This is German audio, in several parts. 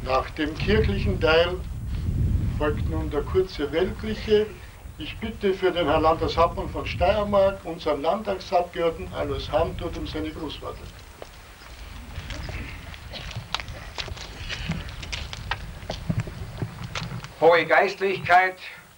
Nach dem kirchlichen Teil folgt nun der kurze weltliche. Ich bitte für den Herrn Landeshauptmann von Steiermark, unseren Landtagsabgeordneten Alois Handort um seine Grußworte. Hohe Geistlichkeit,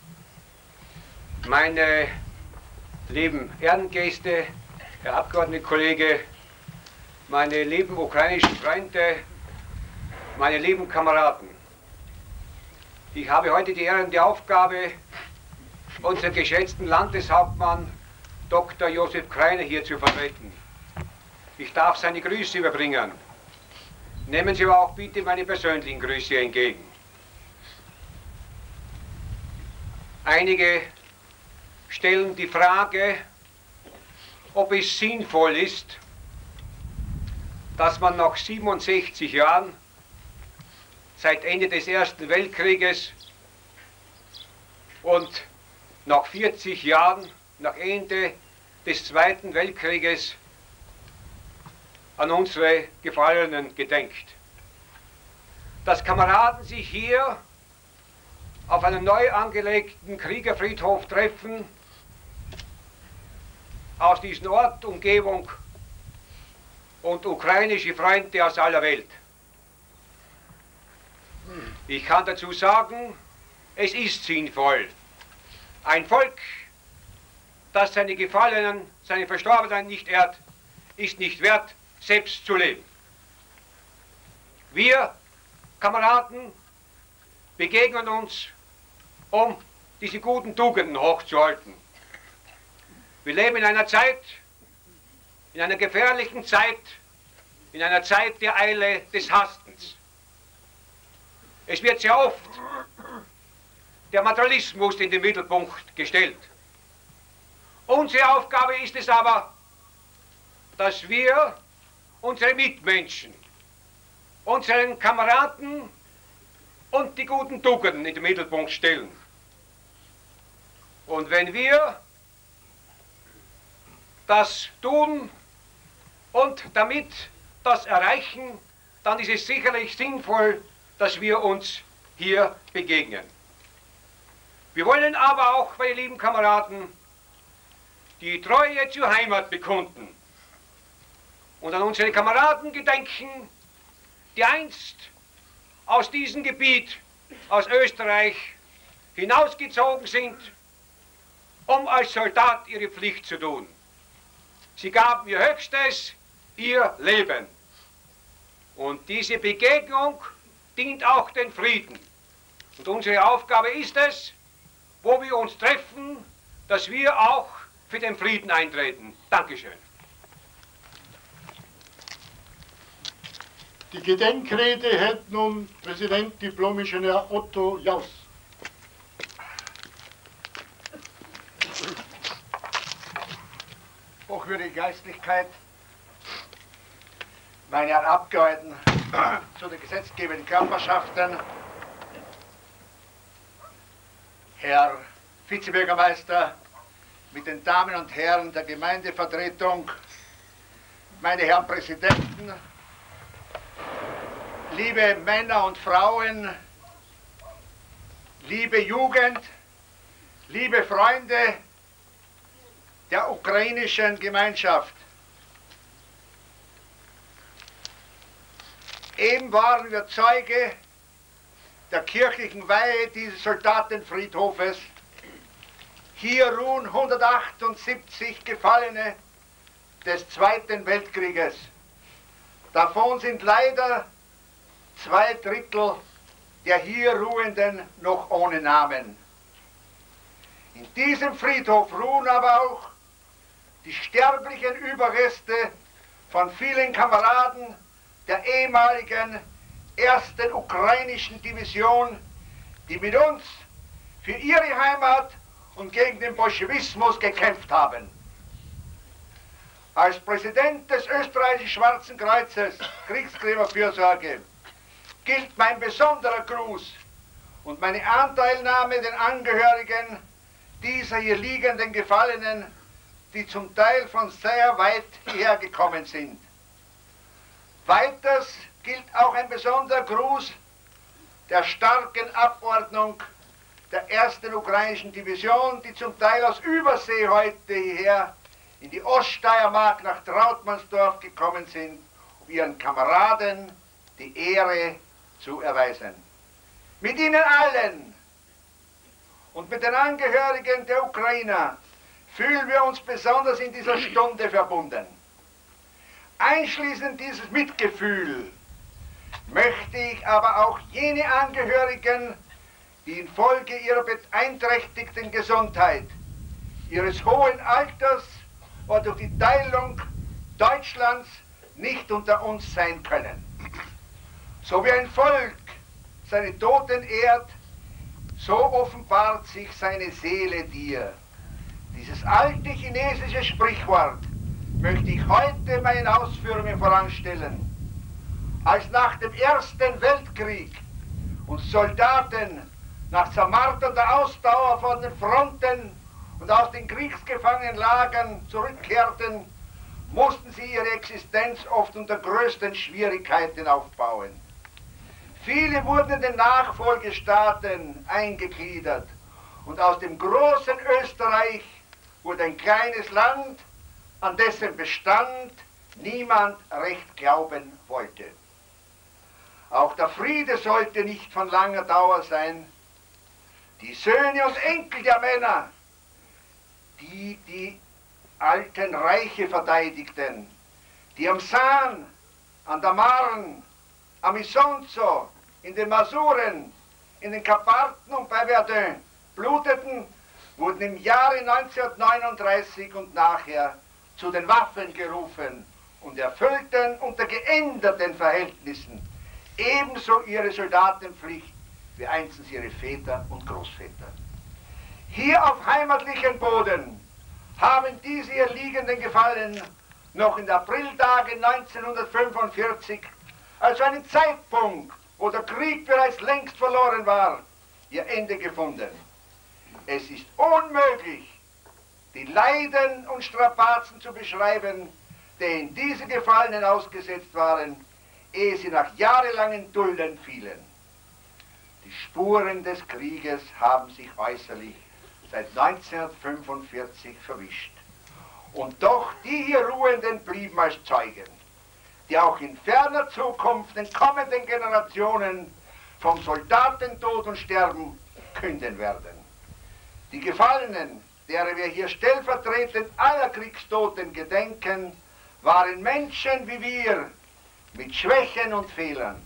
meine lieben Ehrengäste, Herr Abgeordnetenkollege, meine lieben ukrainischen Freunde, meine lieben Kameraden. Ich habe heute die Ehre und die Aufgabe, unseren geschätzten Landeshauptmann Dr. Josef Kreiner hier zu vertreten. Ich darf seine Grüße überbringen. Nehmen Sie aber auch bitte meine persönlichen Grüße entgegen. Einige stellen die Frage, ob es sinnvoll ist, dass man nach 67 Jahren seit Ende des Ersten Weltkrieges und nach 40 Jahren nach Ende des Zweiten Weltkrieges an unsere Gefallenen gedenkt. Dass Kameraden sich hier auf einem neu angelegten Kriegerfriedhof treffen, aus diesem Ort, Umgebung und ukrainische Freunde aus aller Welt. Ich kann dazu sagen, es ist sinnvoll. Ein Volk, das seine Gefallenen, seine Verstorbenen nicht ehrt, ist nicht wert, selbst zu leben. Wir, Kameraden, begegnen uns, um diese guten Tugenden hochzuhalten. Wir leben in einer Zeit, in einer gefährlichen Zeit, in einer Zeit der Eile des Hastens. Es wird sehr oft der Materialismus in den Mittelpunkt gestellt. Unsere Aufgabe ist es aber, dass wir unsere Mitmenschen, unseren Kameraden und die guten Tugenden in den Mittelpunkt stellen. Und wenn wir das tun und damit das erreichen, dann ist es sicherlich sinnvoll, dass wir uns hier begegnen. Wir wollen aber auch, meine lieben Kameraden, die Treue zur Heimat bekunden und an unsere Kameraden gedenken, die einst aus diesem Gebiet, aus Österreich, hinausgezogen sind, um als Soldat ihre Pflicht zu tun. Sie gaben ihr Höchstes, ihr Leben. Und diese Begegnung dient auch den Frieden. Und unsere Aufgabe ist es, wo wir uns treffen, dass wir auch für den Frieden eintreten. Dankeschön. Die Gedenkrede hält nun Präsident Diplom-Ingenieur Otto Jaus. Hochwürdige Geistlichkeit, meine Herren Abgeordneten zu den gesetzgebenden Körperschaften, Herr Vizebürgermeister mit den Damen und Herren der Gemeindevertretung, meine Herren Präsidenten, liebe Männer und Frauen, liebe Jugend, liebe Freunde der ukrainischen Gemeinschaft. Eben waren wir Zeuge der kirchlichen Weihe dieses Soldatenfriedhofes. Hier ruhen 178 Gefallene des Zweiten Weltkrieges. Davon sind leider 2/3 der hier Ruhenden noch ohne Namen. In diesem Friedhof ruhen aber auch die sterblichen Überreste von vielen Kameraden der ehemaligen 1. ukrainischen Division, die mit uns für ihre Heimat und gegen den Bolschewismus gekämpft haben. Als Präsident des österreichischen Schwarzen Kreuzes, Kriegsgräberfürsorge, gilt mein besonderer Gruß und meine Anteilnahme den Angehörigen dieser hier liegenden Gefallenen, die zum Teil von sehr weit hierher gekommen sind. Weiters gilt auch ein besonderer Gruß der starken Abordnung der 1. ukrainischen Division, die zum Teil aus Übersee heute hierher in die Oststeiermark nach Trautmannsdorf gekommen sind, um ihren Kameraden die Ehre zu erweisen. Mit ihnen allen und mit den Angehörigen der Ukrainer fühlen wir uns besonders in dieser Stunde verbunden. Einschließend dieses Mitgefühl möchte ich aber auch jene Angehörigen, die infolge ihrer beeinträchtigten Gesundheit, ihres hohen Alters oder durch die Teilung Deutschlands nicht unter uns sein können. So wie ein Volk seine Toten ehrt, so offenbart sich seine Seele dir. Dieses alte chinesische Sprichwort möchte ich heute meinen Ausführungen voranstellen. Als nach dem Ersten Weltkrieg uns Soldaten nach zermarternder Ausdauer von den Fronten und aus den Kriegsgefangenenlagern zurückkehrten, mussten sie ihre Existenz oft unter größten Schwierigkeiten aufbauen. Viele wurden in den Nachfolgestaaten eingegliedert und aus dem großen Österreich wurde ein kleines Land, an dessen Bestand niemand recht glauben wollte. Auch der Friede sollte nicht von langer Dauer sein. Die Söhne und Enkel der Männer, die die alten Reiche verteidigten, die am San, an der Marne, am Isonzo, in den Masuren, in den Karpaten und bei Verdun bluteten, wurden im Jahre 1939 und nachher zu den Waffen gerufen und erfüllten unter geänderten Verhältnissen ebenso ihre Soldatenpflicht wie einstens ihre Väter und Großväter. Hier auf heimatlichem Boden haben diese ihr Liegenden Gefallenen noch in den Apriltagen 1945, also einen Zeitpunkt, wo der Krieg bereits längst verloren war, ihr Ende gefunden. Es ist unmöglich, die Leiden und Strapazen zu beschreiben, denen diese Gefallenen ausgesetzt waren, ehe sie nach jahrelangen Dulden fielen. Die Spuren des Krieges haben sich äußerlich seit 1945 verwischt. Und doch die hier Ruhenden blieben als Zeugen, die auch in ferner Zukunft den kommenden Generationen vom Soldatentod und Sterben künden werden. Die Gefallenen, derer wir hier stellvertretend aller Kriegstoten gedenken, waren Menschen wie wir, mit Schwächen und Fehlern.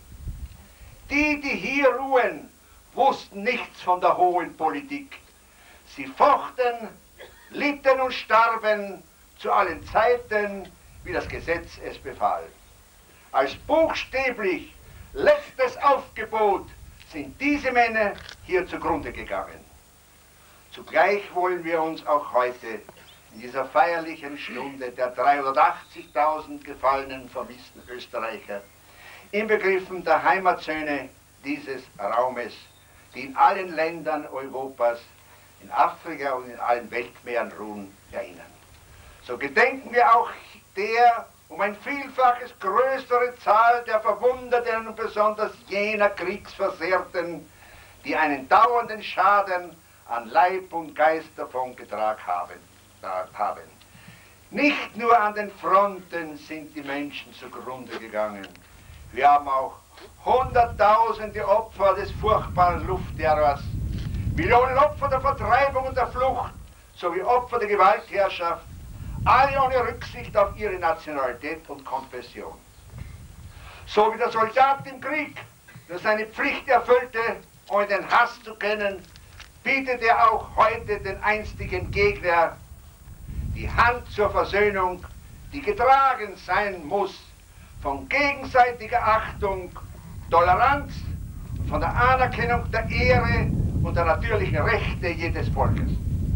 Die, die hier ruhen, wussten nichts von der hohen Politik. Sie fochten, litten und starben zu allen Zeiten, wie das Gesetz es befahl. Als buchstäblich letztes Aufgebot sind diese Männer hier zugrunde gegangen. Zugleich wollen wir uns auch heute in dieser feierlichen Stunde der 380.000 gefallenen, vermissten Österreicher inbegriffen der Heimatsöhne dieses Raumes, die in allen Ländern Europas, in Afrika und in allen Weltmeeren ruhen, erinnern. So gedenken wir auch der um ein Vielfaches größere Zahl der Verwundeten und besonders jener Kriegsversehrten, die einen dauernden Schaden an Leib und Geist davongetragen haben. Nicht nur an den Fronten sind die Menschen zugrunde gegangen. Wir haben auch hunderttausende Opfer des furchtbaren Luftterrors, Millionen Opfer der Vertreibung und der Flucht, sowie Opfer der Gewaltherrschaft, alle ohne Rücksicht auf ihre Nationalität und Konfession. So wie der Soldat im Krieg nur seine Pflicht erfüllte, ohne den Hass zu kennen, bietet er auch heute den einstigen Gegner die Hand zur Versöhnung, die getragen sein muss von gegenseitiger Achtung, Toleranz und von der Anerkennung der Ehre und der natürlichen Rechte jedes Volkes.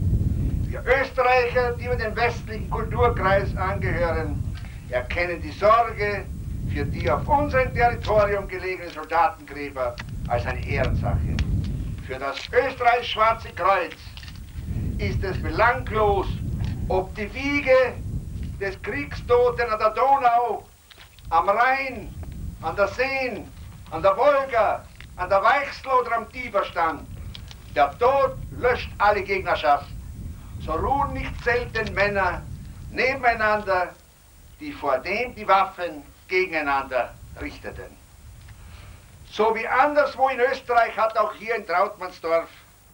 Wir Österreicher, die wir dem westlichen Kulturkreis angehören, erkennen die Sorge für die auf unserem Territorium gelegenen Soldatengräber als eine Ehrensache. Für das Österreich-Schwarze Kreuz ist es belanglos, ob die Wiege des Kriegstoten an der Donau, am Rhein, an der Seen, an der Wolga an der Weichsel oder am Tiberstand. Der Tod löscht alle Gegnerschaft. So ruhen nicht selten Männer nebeneinander, die vordem die Waffen gegeneinander richteten. So wie anderswo in Österreich hat auch hier in Trautmannsdorf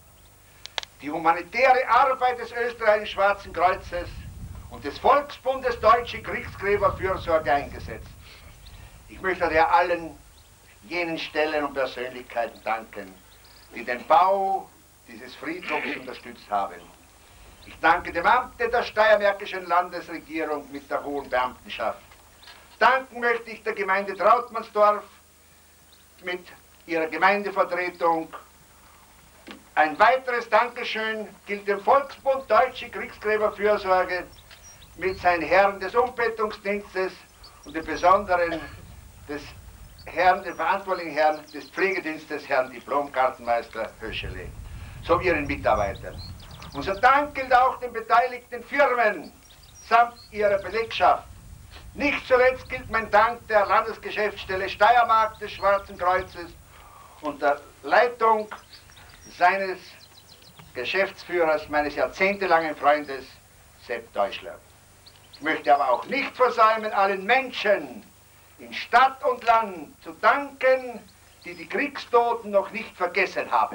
die humanitäre Arbeit des österreichischen Schwarzen Kreuzes und des Volksbundes Deutsche Kriegsgräberfürsorge eingesetzt. Ich möchte daher allen jenen Stellen und Persönlichkeiten danken, die den Bau dieses Friedhofs unterstützt haben. Ich danke dem Amte der steiermärkischen Landesregierung mit der hohen Beamtenschaft. Danken möchte ich der Gemeinde Trautmannsdorf mit ihrer Gemeindevertretung. Ein weiteres Dankeschön gilt dem Volksbund Deutsche Kriegsgräberfürsorge mit seinen Herren des Umbettungsdienstes und dem besonderen den verantwortlichen Herrn des Pflegedienstes, Herrn Diplomkartenmeister Höschele, sowie ihren Mitarbeitern. Unser Dank gilt auch den beteiligten Firmen samt ihrer Belegschaft. Nicht zuletzt gilt mein Dank der Landesgeschäftsstelle Steiermark des Schwarzen Kreuzes und der Leitung seines Geschäftsführers, meines jahrzehntelangen Freundes, Sepp Deutschler. Ich möchte aber auch nicht versäumen, allen Menschen in Stadt und Land zu danken, die die Kriegstoten noch nicht vergessen haben.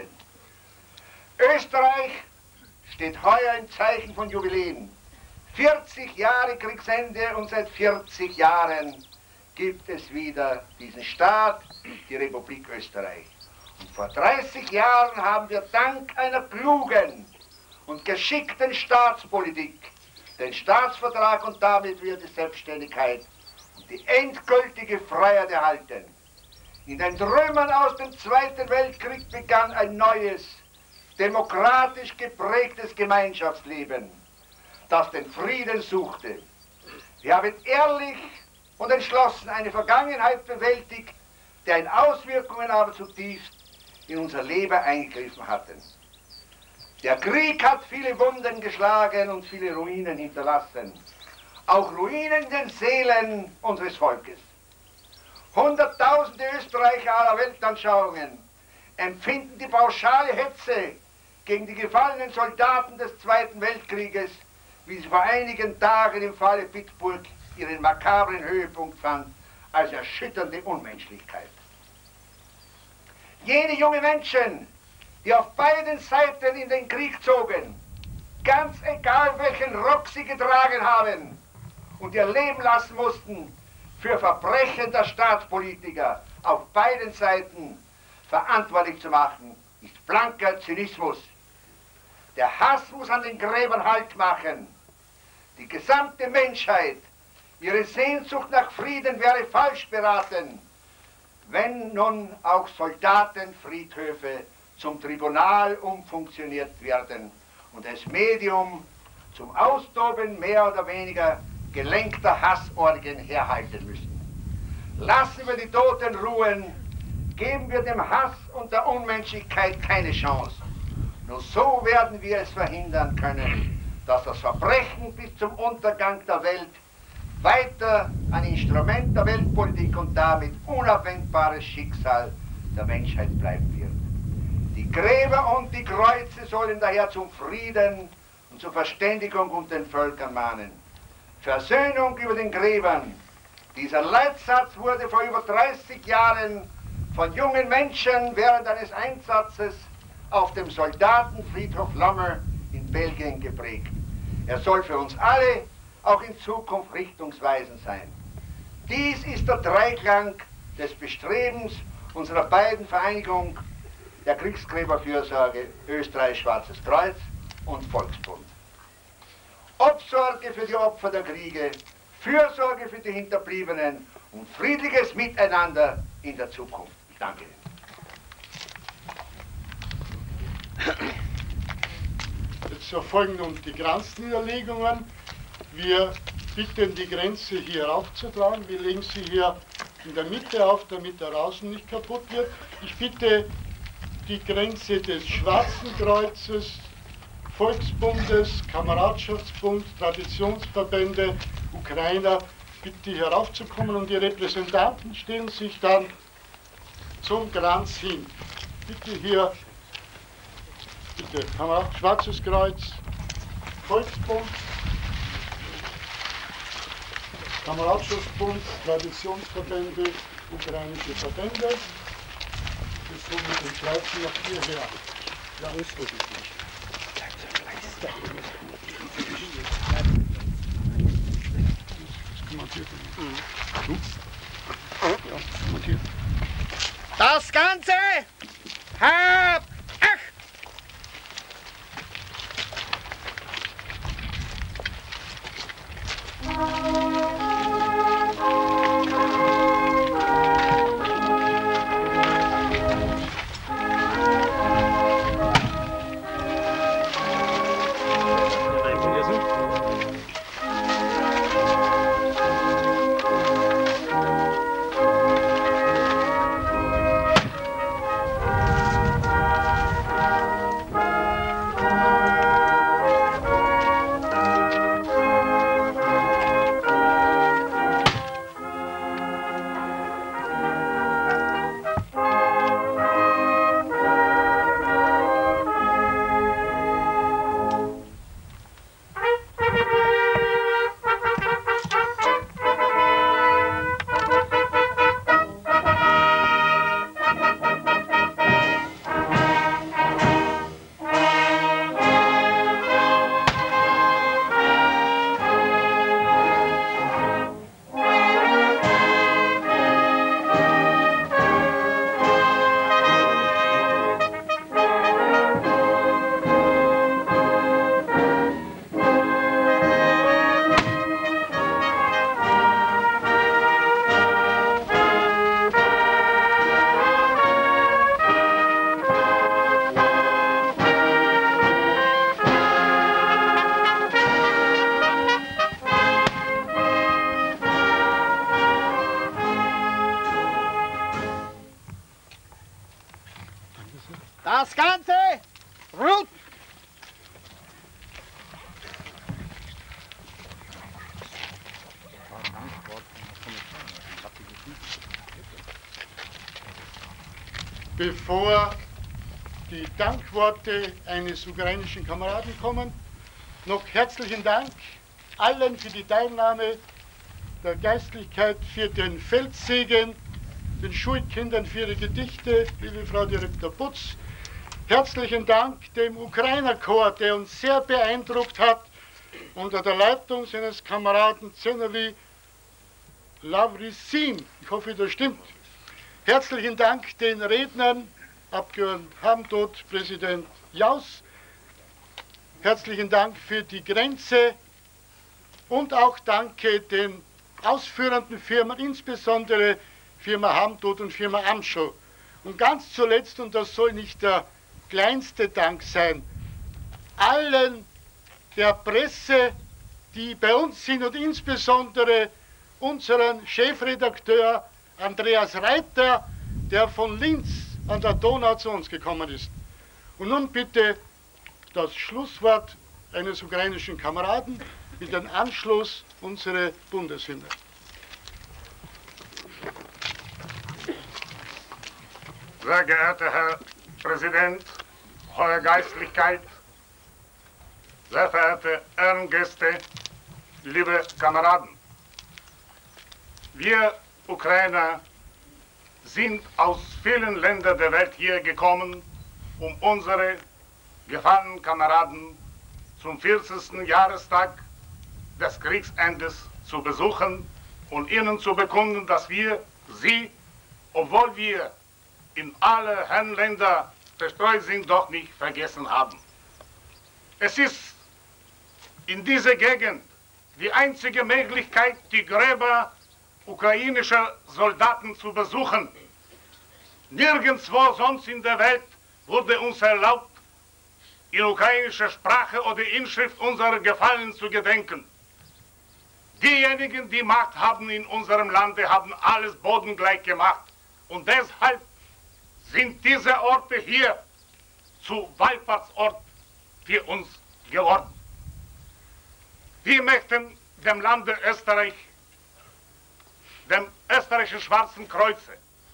Österreich steht heuer im Zeichen von Jubiläen. 40 Jahre Kriegsende und seit 40 Jahren gibt es wieder diesen Staat, die Republik Österreich. Und vor 30 Jahren haben wir dank einer klugen und geschickten Staatspolitik den Staatsvertrag und damit wieder die Selbstständigkeit und die endgültige Freiheit erhalten. In den Trümmern aus dem Zweiten Weltkrieg begann ein neues, demokratisch geprägtes Gemeinschaftsleben, das den Frieden suchte. Wir haben ehrlich und entschlossen eine Vergangenheit bewältigt, deren Auswirkungen aber zutiefst in unser Leben eingegriffen hatten. Der Krieg hat viele Wunden geschlagen und viele Ruinen hinterlassen, auch Ruinen in den Seelen unseres Volkes. Hunderttausende Österreicher aller Weltanschauungen empfinden die pauschale Hetze gegen die gefallenen Soldaten des Zweiten Weltkrieges, wie sie vor einigen Tagen im Falle Bitburg ihren makabren Höhepunkt fand, als erschütternde Unmenschlichkeit. Jene junge Menschen, die auf beiden Seiten in den Krieg zogen, ganz egal welchen Rock sie getragen haben und ihr Leben lassen mussten, für Verbrechen der Staatspolitiker auf beiden Seiten verantwortlich zu machen, ist blanker Zynismus. Der Hass muss an den Gräbern Halt machen. Die gesamte Menschheit, ihre Sehnsucht nach Frieden wäre falsch beraten, wenn nun auch Soldatenfriedhöfe zum Tribunal umfunktioniert werden und das Medium zum Austoben mehr oder weniger gelenkter Hassorgien herhalten müssen. Lassen wir die Toten ruhen, geben wir dem Hass und der Unmenschlichkeit keine Chance. Nur so werden wir es verhindern können, dass das Verbrechen bis zum Untergang der Welt weiter ein Instrument der Weltpolitik und damit unabwendbares Schicksal der Menschheit bleiben wird. Die Gräber und die Kreuze sollen daher zum Frieden und zur Verständigung unter den Völkern mahnen. Versöhnung über den Gräbern. Dieser Leitsatz wurde vor über 30 Jahren von jungen Menschen während eines Einsatzes auf dem Soldatenfriedhof Lommel in Belgien geprägt. Er soll für uns alle auch in Zukunft richtungsweisend sein. Dies ist der Dreiklang des Bestrebens unserer beiden Vereinigungen, der Kriegsgräberfürsorge Österreich Schwarzes Kreuz und Volksbund. Obsorge für die Opfer der Kriege, Fürsorge für die Hinterbliebenen und friedliches Miteinander in der Zukunft. Ich danke Ihnen. Jetzt erfolgen nun die Kranzniederlegungen. Wir bitten, die Grenze hier aufzutragen. Wir legen sie hier in der Mitte auf, damit der Außen nicht kaputt wird. Ich bitte, die Grenze des Schwarzen Kreuzes, Volksbundes, Kameradschaftsbund, Traditionsverbände, Ukrainer, bitte hier raufzukommen und die Repräsentanten stellen sich dann zum Kranz hin. Bitte hier, bitte, Kamerad, Schwarzes Kreuz, Volksbund, Kameradschaftsbund, Traditionsverbände, ukrainische Verbände. Das so mit den Kreuzen noch hierher. Ja, ist das nicht. Das Ganze hab Acht! Das Ganze ruht! Bevor die Dankworte eines ukrainischen Kameraden kommen, noch herzlichen Dank allen für die Teilnahme, der Geistlichkeit für den Feldsegen, den Schulkindern für ihre Gedichte, liebe Frau Direktor Putz. Herzlichen Dank dem Ukrainerchor, der uns sehr beeindruckt hat, unter der Leitung seines Kameraden Zeneli Lavrisin. Ich hoffe, das stimmt. Herzlichen Dank den Rednern, Abgeordneter Hamdot, Präsident Jaus. Herzlichen Dank für die Grenze und auch danke den ausführenden Firmen, insbesondere Firma Hamdot und Firma Amschel. Und ganz zuletzt, und das soll nicht der kleinste Dank sein, allen der Presse, die bei uns sind und insbesondere unseren Chefredakteur Andreas Reiter, der von Linz an der Donau zu uns gekommen ist. Und nun bitte das Schlusswort eines ukrainischen Kameraden mit dem Anschluss unsere Bundeshymne. Sehr geehrter Herr Präsident, Eure Geistlichkeit, sehr verehrte Ehrengäste, liebe Kameraden. Wir Ukrainer sind aus vielen Ländern der Welt hier gekommen, um unsere gefallenen Kameraden zum 40. Jahrestag des Kriegsendes zu besuchen und ihnen zu bekunden, dass wir sie, obwohl wir in alle Herrenländer verstreut sind, doch nicht vergessen haben. Es ist in dieser Gegend die einzige Möglichkeit, die Gräber ukrainischer Soldaten zu besuchen. Nirgendwo sonst in der Welt wurde uns erlaubt, in ukrainischer Sprache oder Inschrift unserer Gefallenen zu gedenken. Diejenigen, die Macht haben in unserem Lande, haben alles bodengleich gemacht. Und deshalb sind diese Orte hier zu Wallfahrtsort für uns geworden. Wir möchten dem Lande Österreich, dem österreichischen Schwarzen Kreuze,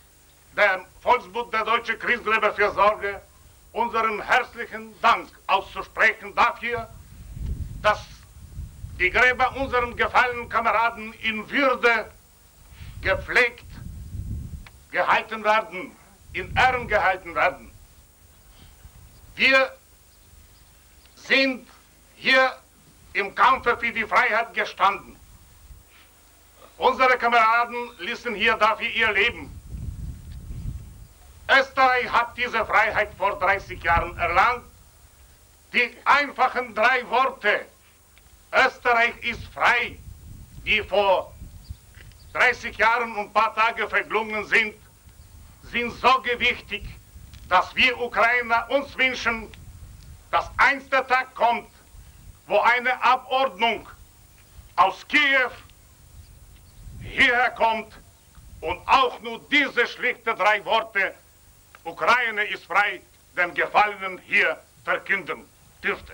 dem Volksbund der Deutschen Kriegsgräberfürsorge unseren herzlichen Dank auszusprechen dafür, dass die Gräber unserem gefallenen Kameraden in Würde gepflegt gehalten werden, in Ehren gehalten werden. Wir sind hier im Kampfe für die Freiheit gestanden. Unsere Kameraden ließen hier dafür ihr Leben. Österreich hat diese Freiheit vor 30 Jahren erlangt. Die einfachen 3 Worte, Österreich ist frei, die vor 30 Jahren und ein paar Tage verklungen sind so gewichtig, dass wir Ukrainer uns wünschen, dass einst der Tag kommt, wo eine Abordnung aus Kiew hierher kommt und auch nur diese schlichten 3 Worte, Ukraine ist frei, den Gefallenen hier verkünden dürfte.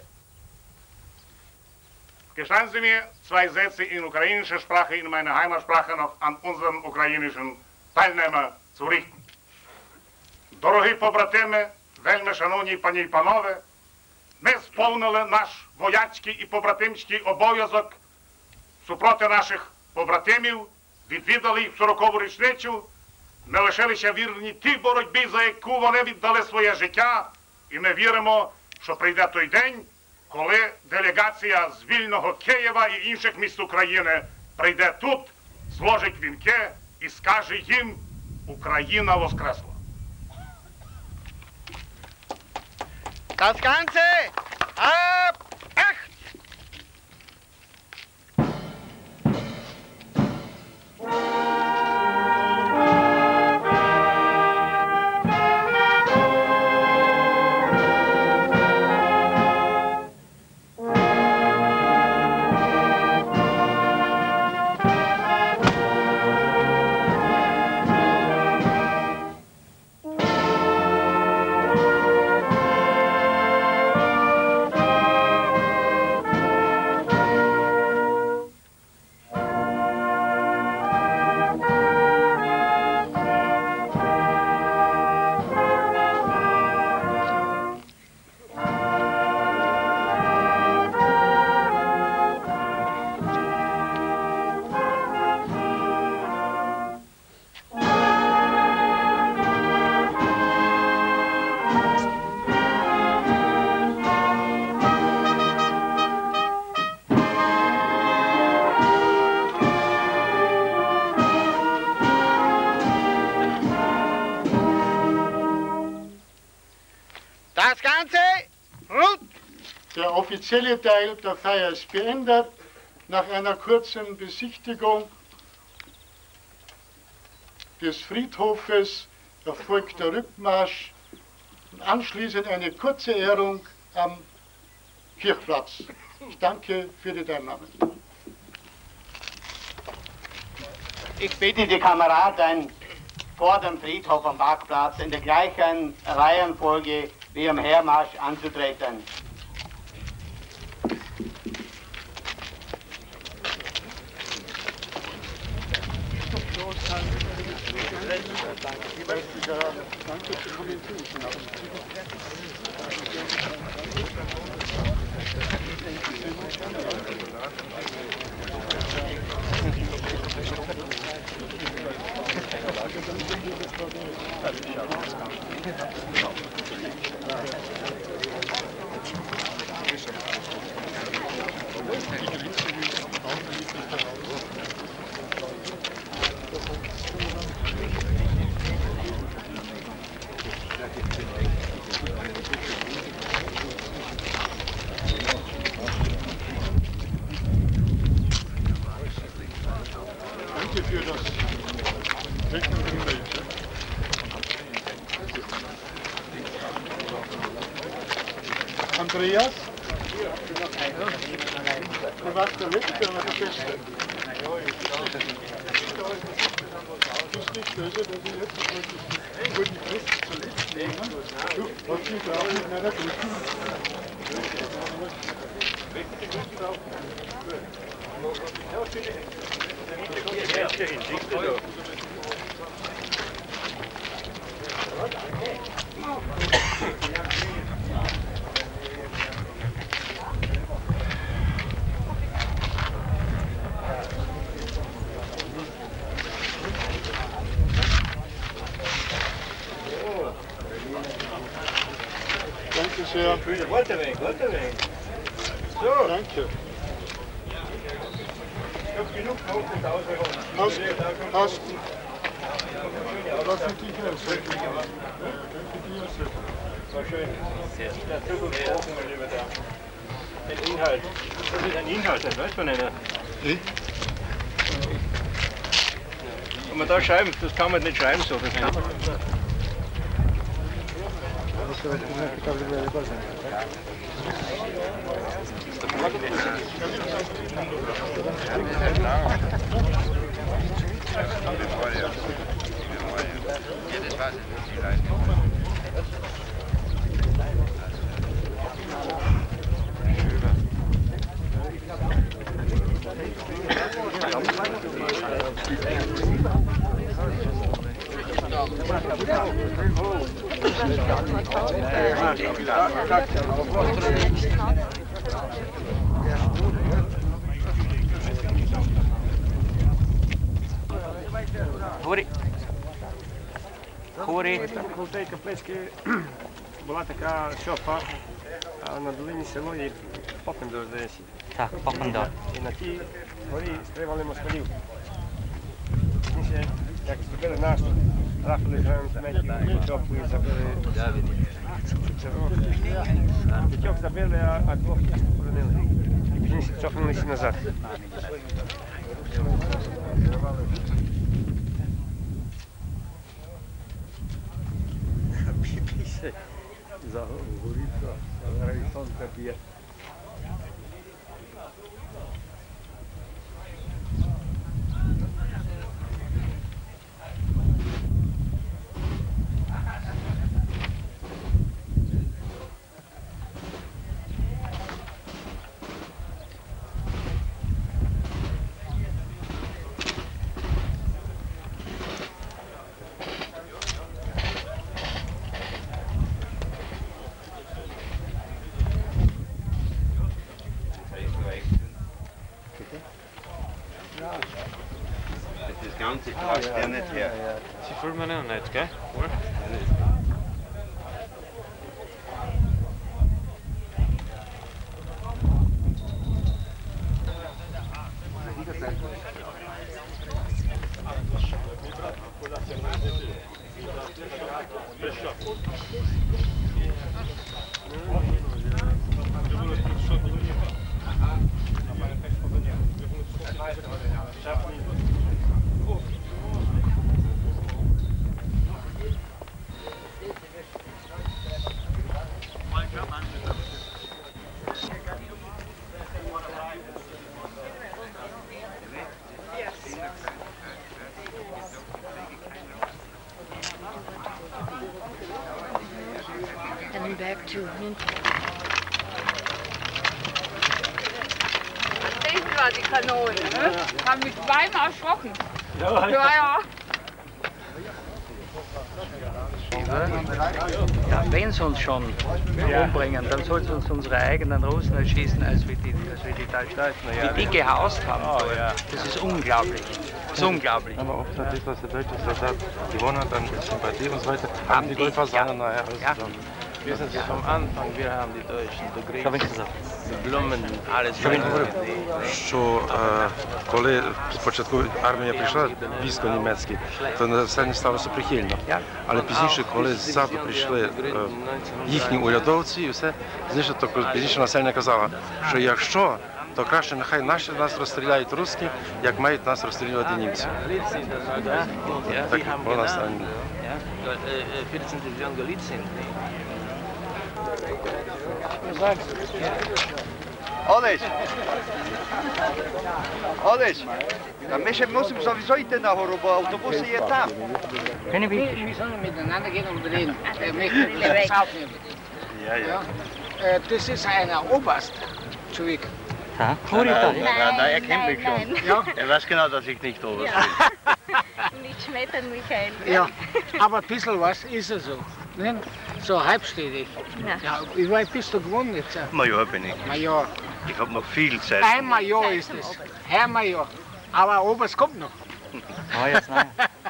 Gestatten Sie mir 2 Sätze in ukrainischer Sprache, in meiner Heimatsprache noch an unseren ukrainischen Teilnehmer zu richten. Дорогі побратими, вельми шановні пані й панове, ми сповнили наш вояцький і побратимський обов'язок супроти наших побратимів, відвідали їх в 40-ту річницю, ми лишилися вірні тій боротьбі, за яку вони віддали своє життя, і ми віримо, що прийде той день, коли делегація з вільного Києва і інших міст України прийде тут, зложить вінки і скаже їм «Україна воскресла». Das Ganze ab 8! Das Ganze ruht! Der offizielle Teil der Feier ist beendet. Nach einer kurzen Besichtigung des Friedhofes erfolgt der Rückmarsch und anschließend eine kurze Ehrung am Kirchplatz. Ich danke für die Teilnahme. Ich bitte die Kameraden vor dem Friedhof am Parkplatz in der gleichen Reihenfolge wie im Hermarsch anzutreten. Danke für das Wegnehmen. Andreas? Du warst der Letzte, aber der Beste. Du bist nicht böse, dass ich jetzt guten Frist zuletzt nehme. Du hast mich auch mit meiner guten. Danke sehr. Wollte weg. So, danke. Ich hab genug Brot und Auswählung. Hast du? Lass mich dich aus. War schön. Sehr viel gesprochen, mein lieber Herr. Ein Inhalt. Das ist ein Inhalt, das weiß man nicht. Kann man da schreiben? Das kann man nicht schreiben so. Das kann man nicht. Коло каплички була така шопа, а на долині село і Попендор, здається. Так, Попендор. І на тій горі стривали москалів. Пізніше, як зробили наступ, трапили гранатометів, чопу і забили п'ятьох забили, а двох поранили. І пізніше чокнулися назад. Загоріться, зараз сонце б'є. Das Ganze passt ja nicht her. Sie fühlen mich noch nicht, gell? Coming back to Das war die Kanone, ne? Haben mich zweimal erschrocken. Ja. Ja, wenn sie uns schon umbringen, dann soll sie uns unsere eigenen Russen erschießen, als wir die Deutschen. Wie die gehaust haben, das ist unglaublich. Das ist unglaublich. Aber oft hat das, was der deutsche Soldat gewonnen hat, an Sympathie und so weiter, haben die Goldfasanen nachher alles. Wir sind vom Anfang, wir haben die Deutschen, die Griechen, die Blumen, alles. Що коли спочатку армія прийшла, військо німецьке, то все не сталося прихильно. Але пізніше, коли ззаду прийшли їхні урядовці і все, то пізніше населення казало, що якщо, то краще нехай наші нас розстріляють русські, як мають нас розстрілювати німці. Так вона стане. 14 Division Galizien. Alles. Ja, wir müssen sowieso heute nachher, aber Autobus ist da. Können wir? Wir sollen miteinander gehen und reden. Ja. Das ist ein Oberst. Zurück. Ja, er kennt mich schon. Ja. Er weiß genau, dass ich nicht Oberst bin. Nicht zerschmettern, Michael. Ja, aber ein bisschen was ist er so. Nicht? So halbstetig. Ja, wie weit bist du gewonnen jetzt? Major bin ich. Major. Ich habe noch viel Zeit. Ein Major ist es. Herr Major. Aber Oberst kommt noch. Oh, jetzt nein.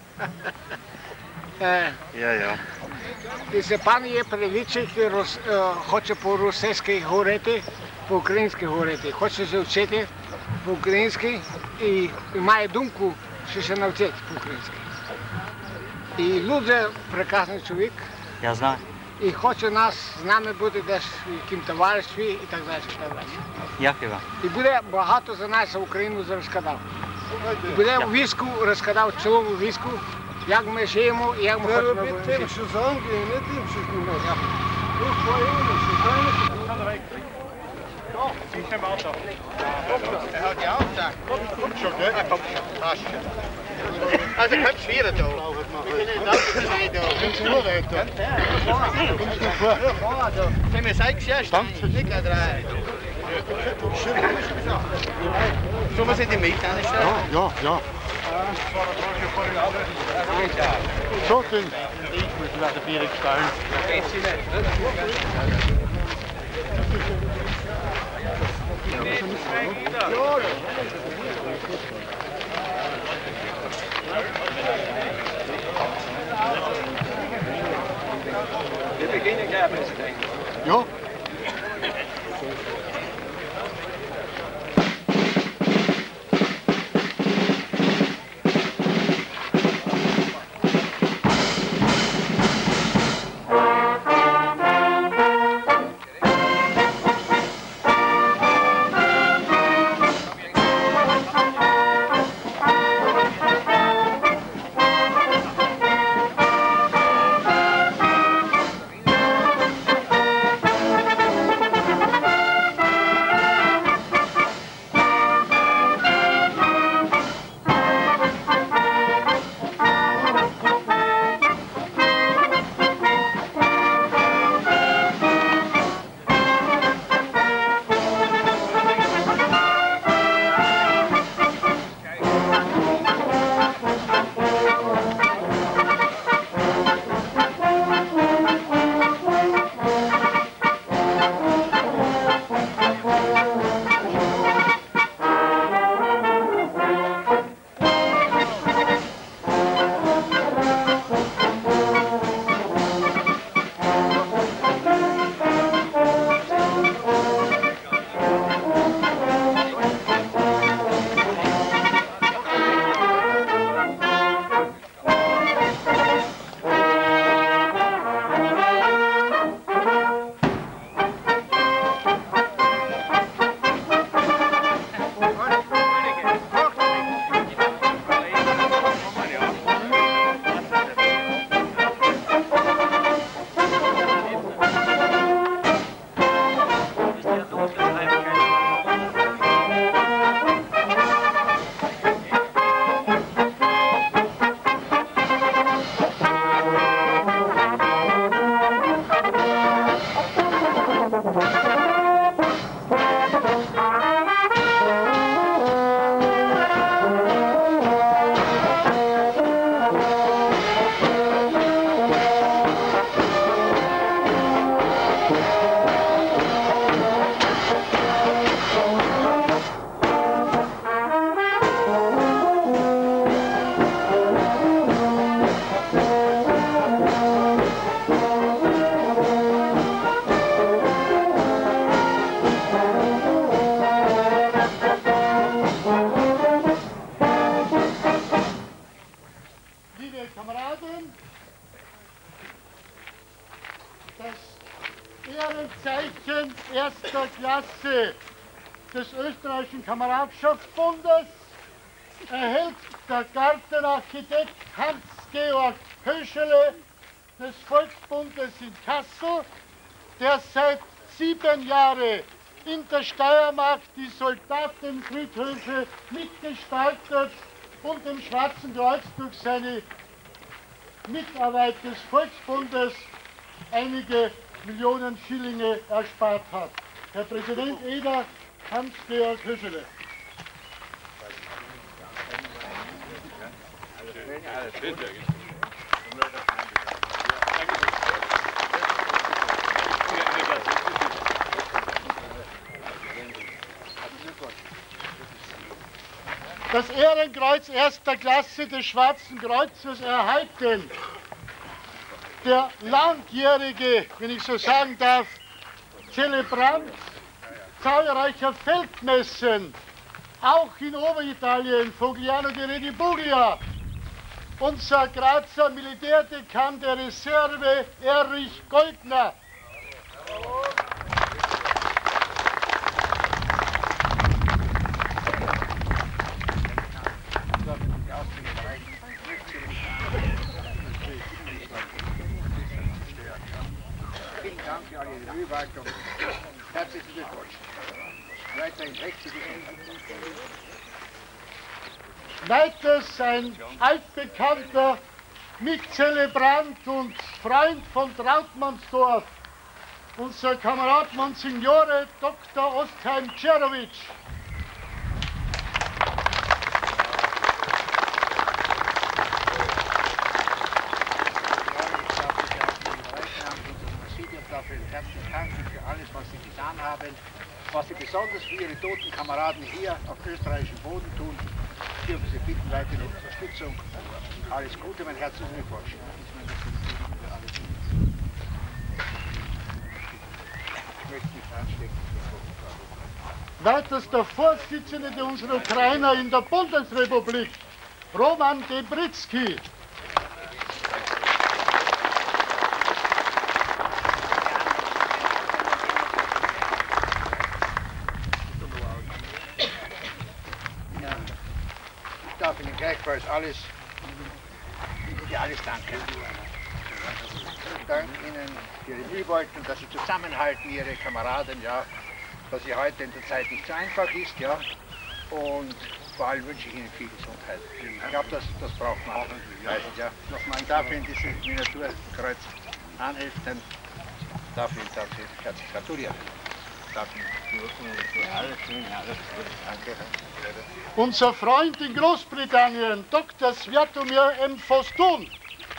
Ja, ja. Це пан є привідчик, хоче по-русски говорити, по-українськи говорити. Хоче завчити по-українськи і має думку, що ще навчить по-українськи. І Лудзе прекрасний чоловік. Я знаю. І хоче нас з нами бути десь в яким товаристві і так далі. І так далі. Дякую. І буде багато за нас Україну розказав. І буде в війську розказав цілому війську, як ми живемо і як ми хочемо жити. Тим, що з Англії, не тим, що з Німеччини. Ich im Auto. Er hat ja auch gesagt. Kommt schon, gell? Kommt schon. Passt schon. Also kommt schwerer da. Wir können nicht aufstehen da. Kommst du weiter? Kommst du vor? Wenn wir sagen, ja, stimmt. Nicht gleich rein. Sollen wir sie in die Mitte anstellen? Ja, ja. So, den. Ich muss nach der Bier stellen. Geht sie nicht, ne? Wir beginnen gleich, Präsident. Ja. Ehrenzeichen erster Klasse des Österreichischen Kameradschaftsbundes erhält der Gartenarchitekt Hans-Georg Höschele des Volksbundes in Kassel, der seit 7 Jahren in der Steiermark die Soldatenfriedhöfe mitgestaltet und dem Schwarzen Kreuz durch seine Mitarbeit des Volksbundes einige Millionen Schillinge erspart hat. Herr Präsident Eder, Hans-Georg Höschele. Das Ehrenkreuz erster Klasse des Schwarzen Kreuzes erhalten der langjährige, wenn ich so sagen darf, Zelebrant zahlreicher Feldmessen, auch in Oberitalien, Fogliano di Redibuglia, unser Grazer Militärdekan der Reserve, Erich Goldner. Vielen Dank für alle Rüberwaltung. Herzlichen Glückwunsch. Weiterhin rechte Weiters ein altbekannter Mitzelebrant und Freund von Trautmannsdorf, unser Kamerad Monsignore Dr. Ostheim Cerovic. Dafür herzlich danken für alles, was Sie getan haben, was Sie besonders für Ihre toten Kameraden hier auf österreichischem Boden tun. Dürfen Sie bitten, weitere Unterstützung. Alles Gute, mein herzlichen Glückwunsch. Ich möchte nicht anstecken. Weiters der Vorsitzende unserer Ukrainer in der Bundesrepublik, Roman Debritsky. Ich darf Ihnen gleichfalls alles danken. Ich danke Ihnen für Ihre Mühwollten, dass Sie zusammenhalten, Ihre Kameraden, ja, dass Sie heute in der Zeit nicht so einfach ist, ja. Und vor allem wünsche ich Ihnen viel Gesundheit. Ich glaube, das braucht man auch. Ja. Ich darf Ihnen dieses Miniaturkreuz anheften. Darf Ihnen herzlich gratulieren. Danke. Unser Freund in Großbritannien, Dr. Sviatomir M. Fostun.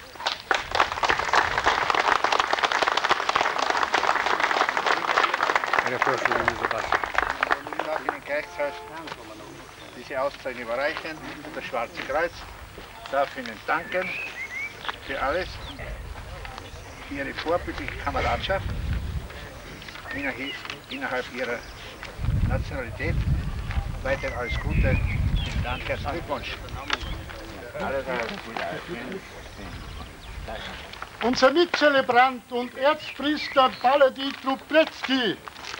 Ich darf Ihnen gleichzeitig diese Auszeichnung überreichen. Das Schwarze Kreuz darf Ihnen danken für alles, für Ihre vorbildliche Kameradschaft innerhalb Ihrer Nationalität. Weiter alles Gute. Vielen Dank, herzlichen Glückwunsch. Unser Mitzelebrant und Erzpriester Paladin Trublecki.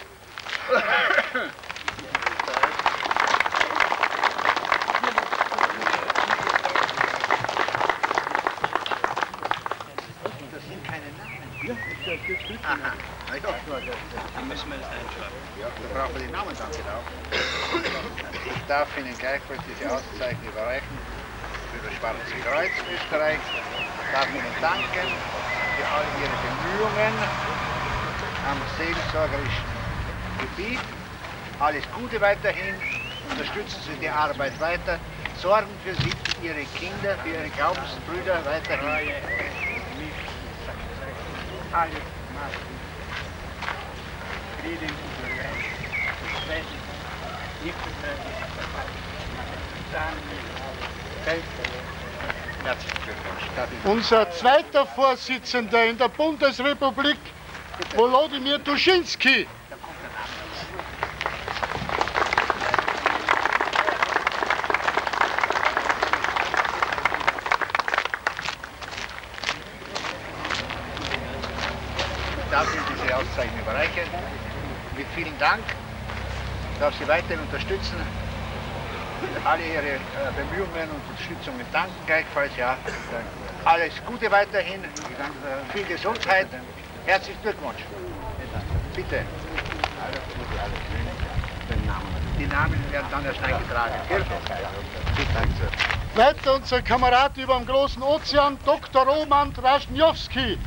Aha, dann müssen wir das einschreiben. Ja, da brauchen wir die Namen dann genau. Ich darf Ihnen gleichfalls diese Auszeichnung überreichen für das Schwarze Kreuz Österreich. Ich darf Ihnen danken für all Ihre Bemühungen am seelsorgerischen Gebiet. Alles Gute weiterhin. Unterstützen Sie die Arbeit weiter. Sorgen für Sie, für Ihre Kinder, für Ihre Glaubensbrüder weiterhin. Unser zweiter Vorsitzender in der Bundesrepublik, Volodymyr Tuschinski. Ich darf Ihnen diese Auszeichnung überreichen. Mit vielen Dank. Ich darf Sie weiterhin unterstützen. Alle Ihre Bemühungen und Unterstützungen danken gleichfalls. Ja. Alles Gute weiterhin. Viel Gesundheit. Herzlichen Glückwunsch. Bitte. Die Namen werden dann erst eingetragen. Weiter unser Kamerad über dem großen Ozean, Dr. Roman Dražňovský.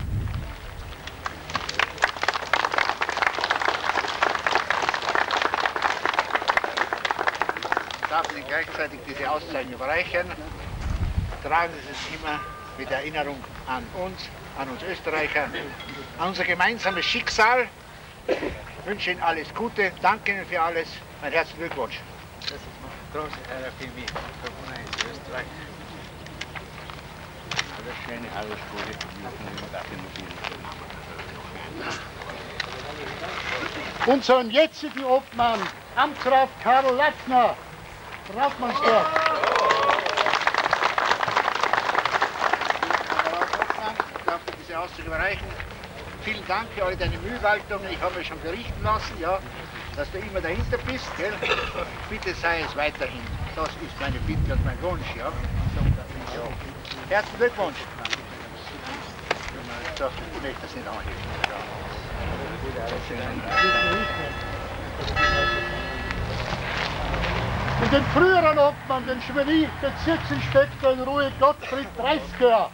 Ich darf Ihnen gleichzeitig diese Auszeichnung überreichen tragen Sie es immer mit Erinnerung an uns Österreicher, an unser gemeinsames Schicksal. Ich wünsche Ihnen alles Gute, danke Ihnen für alles, mein herzlichen Glückwunsch. Das ist noch große Ehre für mich, für Österreich. Alles Schöne, alles Gute. Unseren jetzigen Obmann, Amtsrat Karl Lackner, Rathmannsdorf. Ich darf dir diese Auszüge überreichen. Vielen Dank für alle deine Mühwaltungen. Ich habe mir schon berichten lassen, ja, dass du immer dahinter bist. Gell? Bitte sei es weiterhin. Das ist meine Bitte und mein Wunsch. Ja. Herzlichen Glückwunsch. Ich möchte das nicht anheben. Und den früheren Obmann, den Schwerin, Bezirksinspektor in Ruhe Gottfried Dreisker.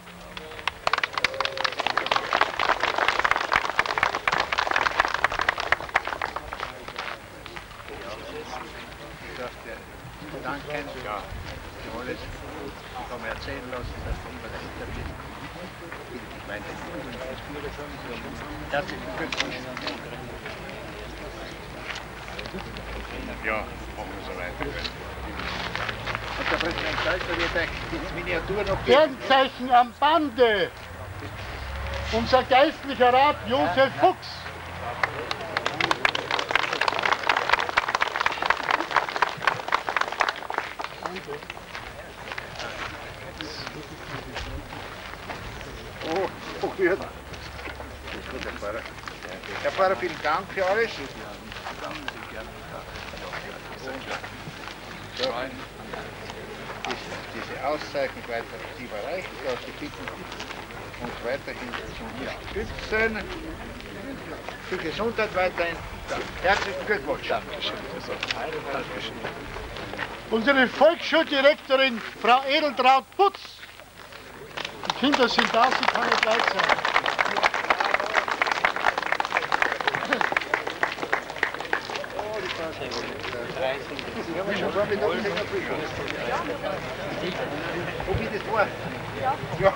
Danke, ja, für alles. Ich habe mir erzählen lassen, dass du immer dahinter bist. Ich meine, herzlichen Glückwunsch. Ja, machen wir so weiter. Und der Präsident Salzer wird euch die Miniatur noch Ehrenzeichen am Bande. Unser geistlicher Rat Josef Fuchs. Oh, gut. Herr Pfarrer. Herr Pfarrer, vielen Dank für alles. So, diese Auszeichnung weiter aktiv erreicht. Ich darf Sie bitten, uns weiterhin zu unterstützen. Viel Gesundheit weiterhin. Herzlichen Glückwunsch. Dankeschön. Unsere Volksschuldirektorin, Frau Edeltraut Putz. Die Kinder sind da, sie kann nicht weit sein. Wo geht es vor? Ja.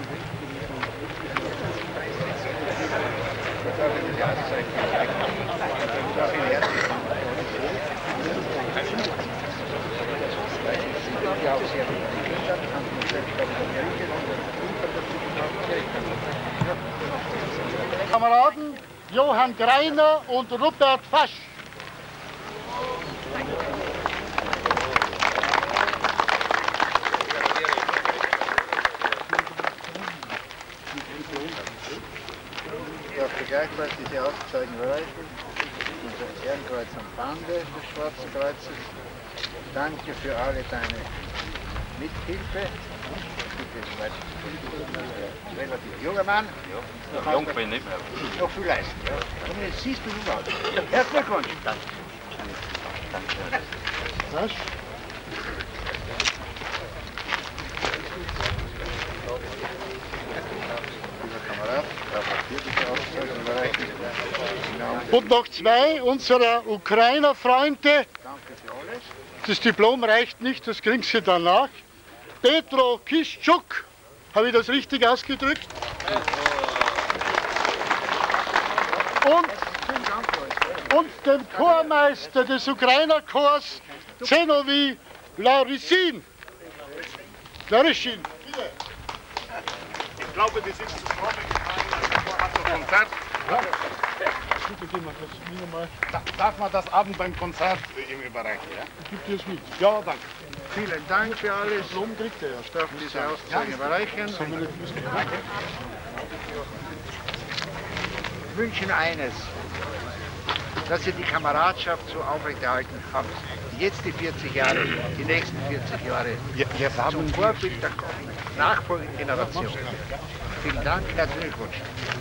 Kameraden Johann Greiner und Rupert Fasch. Ich darf dir gleichfalls diese Auszeichnung überreichen. Unser Ehrenkreuz am Bande des Schwarzen Kreuzes. Danke für alle deine Mithilfe. Relativ junger Mann. Ja, jung bin ich nicht mehr. Noch viel leisten. Ja. Und jetzt siehst du jung aus. Herzlichen Glückwunsch. Danke. Was? Und noch zwei unserer Ukrainer-Freunde. Das Diplom reicht nicht, das kriegen Sie danach. Petro Kischuk, habe ich das richtig ausgedrückt? Und dem Chormeister des Ukrainer-Chors, Zenowi Larysin. Larysin. Ich glaube, das ist zu Konzert. Darf man das Abend beim Konzert ihm überreichen? Ja? Gibt es mit? Ja, danke. Vielen Dank für alles. Diplom kriegt er ja. Ich darf diese Auszeichnung überreichen. Das haben wir nicht gewusst. Ich wünsche Ihnen eines, dass ihr die Kameradschaft so aufrechterhalten habt. Jetzt die 40 Jahre, die nächsten 40 Jahre. Zum Vorbild der nachfolgenden Generation. Vielen Dank, herzlichen Glückwunsch.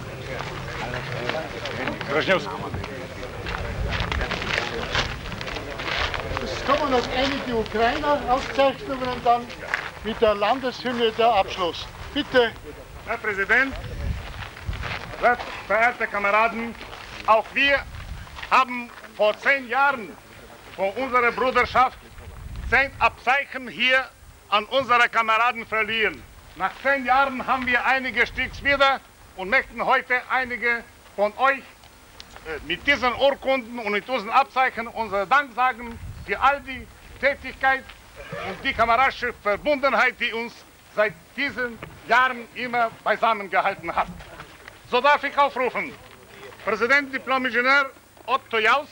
Es kommen noch einige Ukrainer-Auszeichnungen und dann mit der Landeshymne der Abschluss. Bitte. Herr Präsident, verehrte Kameraden, auch wir haben vor 10 Jahren von unserer Bruderschaft 10 Abzeichen hier an unsere Kameraden verliehen. Nach 10 Jahren haben wir einige Stücks wieder und möchten heute einige von euch mit diesen Urkunden und mit diesen Abzeichen unseren Dank sagen für all die Tätigkeit und die kameradsche Verbundenheit, die uns seit diesen Jahren immer beisammen gehalten hat. So darf ich aufrufen, Präsident Diplom-Ingenieur Otto Jaus,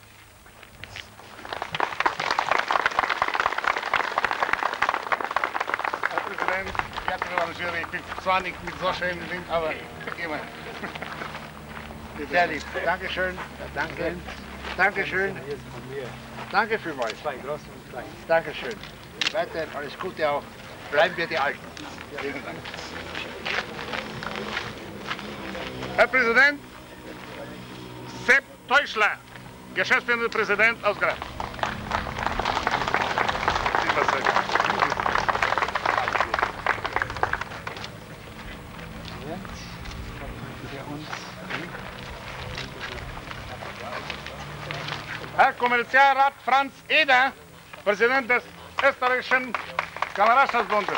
Herr Präsident, ich bin zwar nicht mit so schönen Dingen, aber immer. Sehr lieb. Dankeschön. Danke. Dankeschön. Danke vielmals. Dankeschön. Weiterhin alles Gute auch. Bleiben wir die Alten. Vielen Dank. Herr Präsident, Sepp Teuschler, geschäftsführender Präsident aus Graz. Herr Kommerzialrat Franz Eder, Präsident des österreichischen Kameradschaftsbundes.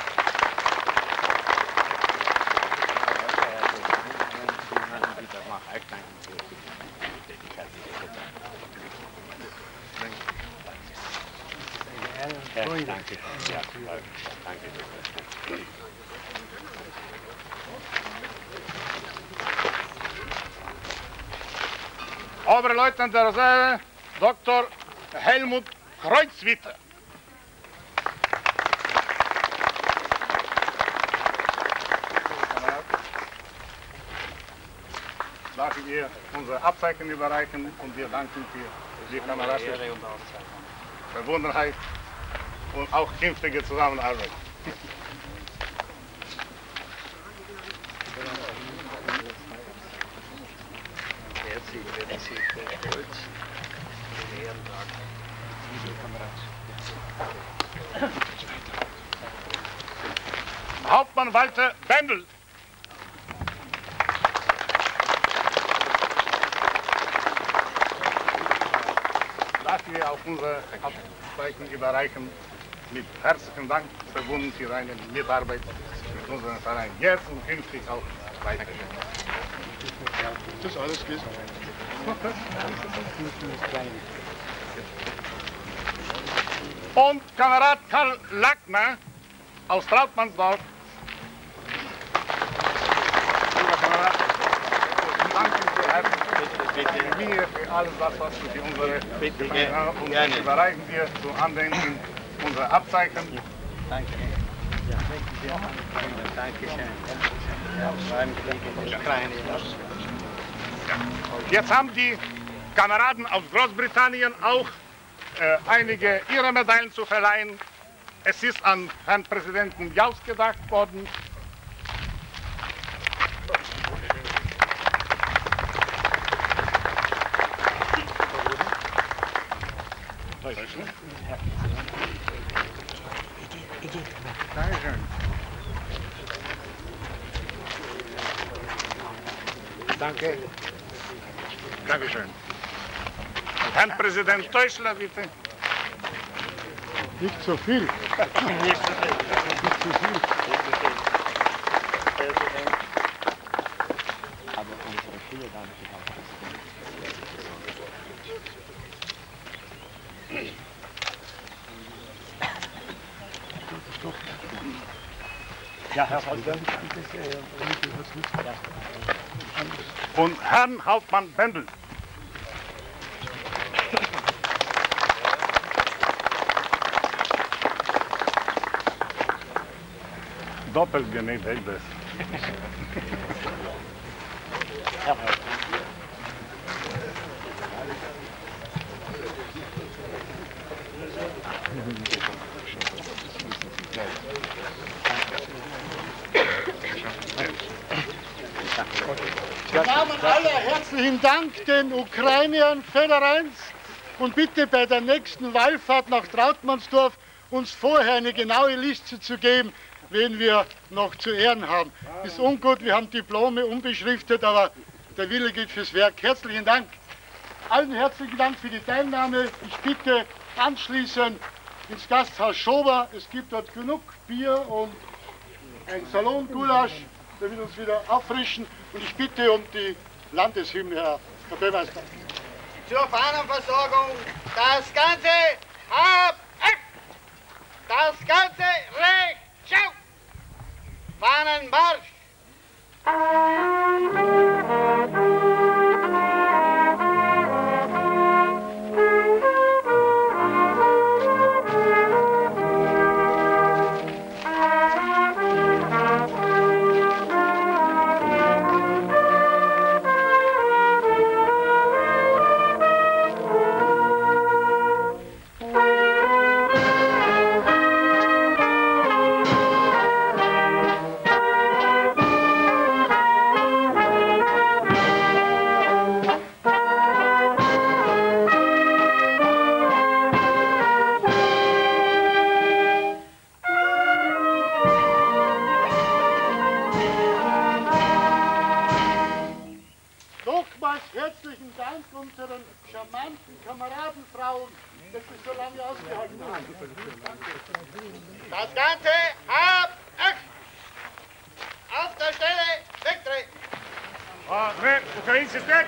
Danke. Ja, danke. Oberleutnant der Reserve, Dr. Helmut Kreuzwitter. Darf ich ihr unsere Abzeichen überreichen und wir danken für die kameradsche Verbundenheit und auch künftige Zusammenarbeit. Hauptmann Walter Bendel. Darf ich auch unsere Abzeichen überreichen, mit herzlichem Dank verbunden für eine Mitarbeit mit unserem Verein jetzt und künftig auch weiter. Das ist alles gewesen. Und Kamerad Karl Lackner aus Trautmannsdorf. Lieber Kamerad, danke sehr herzlich mir für alles das, was du für unsere Vereine und überreichen wir zu Andenken unsere Abzeichen. Danke. Jetzt haben die Kameraden aus Großbritannien auch einige ihrer Medaillen zu verleihen. Es ist an Herrn Präsidenten Jaus gedacht worden. Dankeschön. Danke. Dankeschön. Und Herrn Präsident Teuschler, bitte. Nicht so viel. Nicht so viel. Nicht so viel. Aber unsere viele Dank. Ja, Herr Präsident. Und Herrn Hauptmann Bendel. Doppelt genäht, echt das. Im Namen aller herzlichen Dank den Ukrainern Föderals und bitte bei der nächsten Wallfahrt nach Trautmannsdorf uns vorher eine genaue Liste zu geben, wen wir noch zu ehren haben. Ist ungut, wir haben Diplome unbeschriftet, aber der Wille geht fürs Werk. Herzlichen Dank. Allen herzlichen Dank für die Teilnahme. Ich bitte anschließend ins Gasthaus Schober. Es gibt dort genug Bier und ein Salongulasch. Wir will uns wieder auffrischen. Und ich bitte um die Landeshymne, Herr Kapellmeister. Zur Fahnenversorgung das ganze Hab, das ganze Recht, schau! Fahnenmarsch! Nochmals herzlichen Dank unseren charmanten Kameradenfrauen, dass sie so lange ausgehalten haben. Das ganze Hab, auf der Stelle wegtreten! Українці стоять!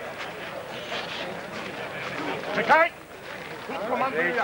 Чекай! Тут командує.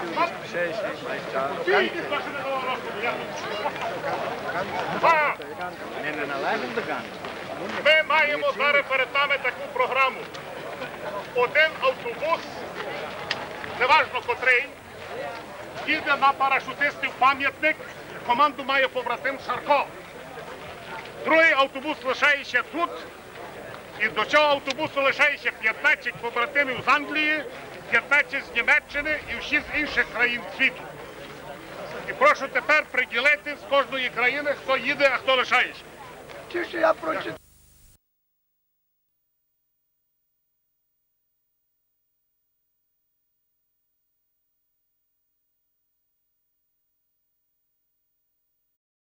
Ми маємо зараз перед нами таку програму. Один автобус, неважно котрий, їде на парашутистів пам'ятник, команду має побратим Шарко. Другий автобус лишається тут, і до цього автобусу лишається 15 побратимів з Англії, 15 з Німеччини і всі з інших країн світу. І прошу тепер приділити з кожної країни, хто їде, а хто лишається. Чи ж я прочитав?